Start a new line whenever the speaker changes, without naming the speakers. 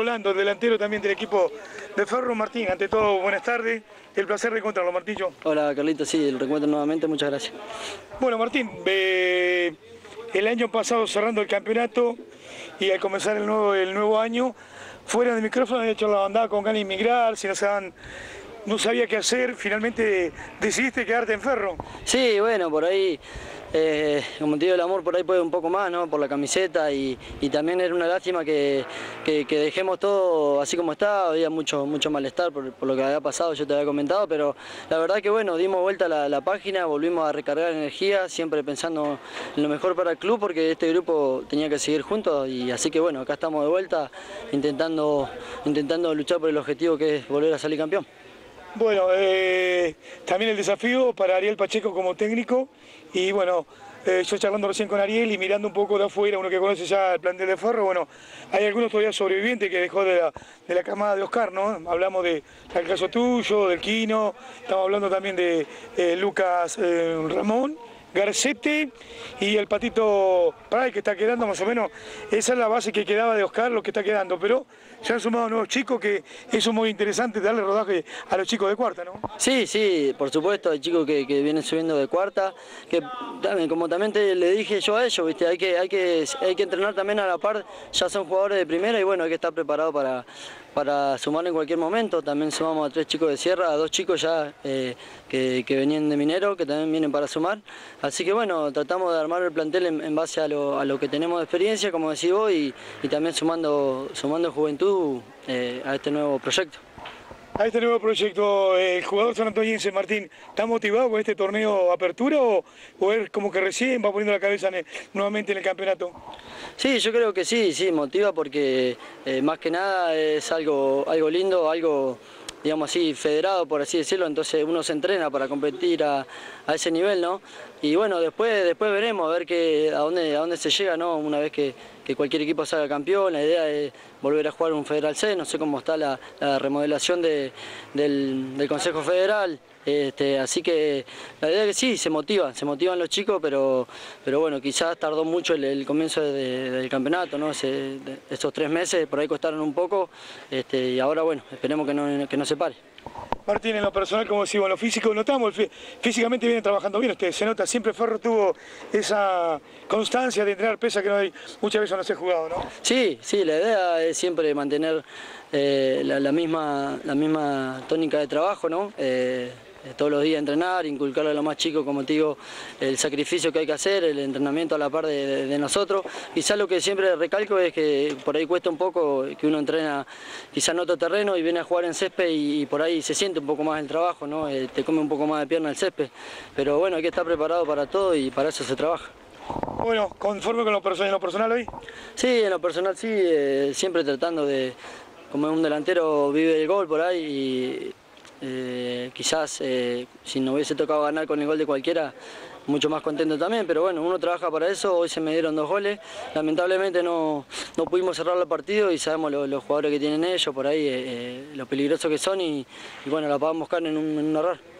Rolando, delantero también del equipo de Ferro. Martín, ante todo, buenas tardes. El placer de encontrarlo, Martillo.
Hola, Carlito, sí, el reencuentro nuevamente, muchas gracias.
Bueno, Martín, el año pasado cerrando el campeonato y al comenzar el nuevo año, fuera del micrófono había hecho la bandada con ganas de inmigrar, si no sabía qué hacer, finalmente decidiste quedarte en Ferro.
Sí, bueno, por ahí, como te digo, el amor por ahí puede un poco más, ¿no? Por la camiseta y también era una lástima que dejemos todo así como está. Había mucho malestar por lo que había pasado, yo te había comentado, pero la verdad que bueno, dimos vuelta a la página, volvimos a recargar energía, siempre pensando en lo mejor para el club, porque este grupo tenía que seguir juntos y así que bueno, acá estamos de vuelta intentando luchar por el objetivo que es volver a salir campeón.
Bueno, también el desafío para Ariel Pacheco como técnico y bueno, yo charlando recién con Ariel y mirando un poco de afuera, uno que conoce ya el plantel de Ferro, bueno, hay algunos todavía sobrevivientes que dejó de la camada de Oscar, ¿no? Hablamos del caso tuyo, del Quino, estamos hablando también de Lucas Ramón, Garcete y el Patito Pray, que está quedando más o menos. Esa es la base que quedaba de Oscar, lo que está quedando, pero se han sumado nuevos chicos, que eso es muy interesante, darle rodaje a los chicos de cuarta, ¿no?
Sí, por supuesto, hay chicos que vienen subiendo de cuarta, que como también le dije yo a ellos, ¿viste? Hay que entrenar también a la par, ya son jugadores de primera y bueno, hay que estar preparado para sumar en cualquier momento. También sumamos a 3 chicos de Sierra, a 2 chicos ya que venían de Minero, que también vienen para sumar. Así que bueno, tratamos de armar el plantel en base a lo que tenemos de experiencia, como decís vos, y también sumando juventud a este nuevo proyecto.
A este nuevo proyecto, el jugador sanantoniense Martín, ¿está motivado con este torneo Apertura o es como que recién va poniendo la cabeza nuevamente en el campeonato?
Sí, yo creo que sí, motiva porque más que nada es algo lindo, algo, digamos así, federado, por así decirlo, entonces uno se entrena para competir a ese nivel, ¿no? Y bueno, después veremos a ver a dónde se llega, ¿no? Una vez que cualquier equipo salga campeón, la idea es volver a jugar un Federal C, no sé cómo está la remodelación del Consejo Federal, así que la idea es que sí, se motivan los chicos, pero bueno, quizás tardó mucho el comienzo del campeonato, ¿no? Estos 3 meses por ahí costaron un poco, y ahora bueno, esperemos que no se pare.
Martín, en lo personal, como decimos, en lo físico, notamos, físicamente viene trabajando bien usted, se nota, siempre Ferro tuvo esa constancia de entrenar, pesa que muchas veces no se ha jugado, ¿no?
Sí, la idea es siempre mantener la misma tónica de trabajo, ¿no? Todos los días entrenar, inculcarle a los más chicos, como te digo, el sacrificio que hay que hacer, el entrenamiento a la par de nosotros. Quizás lo que siempre recalco es que por ahí cuesta un poco que uno entrena quizás en otro terreno y viene a jugar en césped y por ahí se siente un poco más el trabajo, ¿no? Te come un poco más de pierna el césped, pero bueno, hay que estar preparado para todo y para eso se trabaja.
Bueno, ¿conforme con en lo personal hoy?
Sí, en lo personal sí, siempre tratando de, como un delantero vive el gol por ahí y quizás si no hubiese tocado ganar con el gol de cualquiera, mucho más contento también, pero bueno, uno trabaja para eso. Hoy se me dieron 2 goles, lamentablemente no pudimos cerrar el partido y sabemos los jugadores que tienen ellos por ahí, lo peligrosos que son y bueno, la podemos buscar en un error.